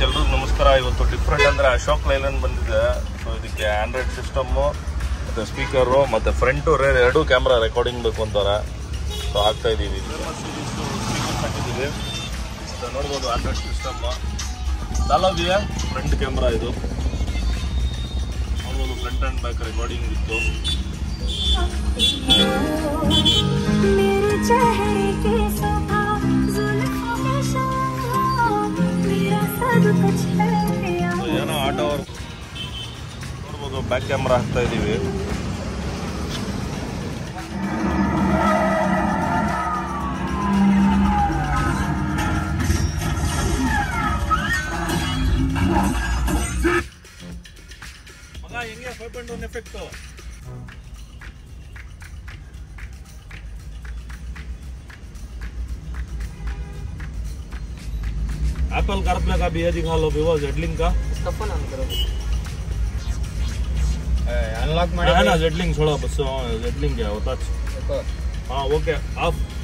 ಎಲ್ರಿಗೂ ನಮಸ್ಕಾರ. ಇವತ್ತು ಡಿಫ್ರೆಂಟ್ ಅಂದರೆ ಅಶೋಕ್ ಲೈಲ್ಯಾಂಡ್ ಬಂದಿದೆ. ಸೊ ಇದಕ್ಕೆ ಆಂಡ್ರಾಯ್ಡ್ ಸಿಸ್ಟಮ್ಮು ಮತ್ತು ಸ್ಪೀಕರು ಮತ್ತು ಫ್ರಂಟು ಎರಡೂ ಕ್ಯಾಮ್ರಾ ರೆಕಾರ್ಡಿಂಗ್ ಬೇಕು ಅಂತಾರೆ. ಸೊ ಆಗ್ತಾ ಇದ್ದೀವಿ. ಸ್ಪೀಕರ್ ಹಾಕಿದ್ದೀವಿ. ನೋಡ್ಬೋದು ಆಂಡ್ರಾಯ್ಡ್ ಸಿಸ್ಟಮ್ಮು ಚಾಲಾಗಿದೆಯಾ. ಫ್ರಂಟ್ ಕ್ಯಾಮ್ರಾ ಇದು ನೋಡ್ಬೋದು. ಫ್ರಂಟ್ ಆ್ಯಂಡ್ ಬ್ಯಾಕ್ ರೆಕಾರ್ಡಿಂಗ್ ಇತ್ತು. ಏನೋ ಆಟೋ ನೋಡ್ಬೋದು. ಬ್ಯಾಕ್ ಕ್ಯಾಮ್ರಾ ಹಾಕ್ತಾ ಇದ್ದೀವಿ. ಮಗ ಹೆಂಗೆ 5.1 ಎಫೆಕ್ಟು एप्पल CarPlay का भी है, दिखा लो विवो जेडलिंक का. इसका फोन ऑन करो. अनलॉक है ना जेडलिंक. छोड़ो बस जेडलिंक क्या होता है. हाँ ओके ऑफ.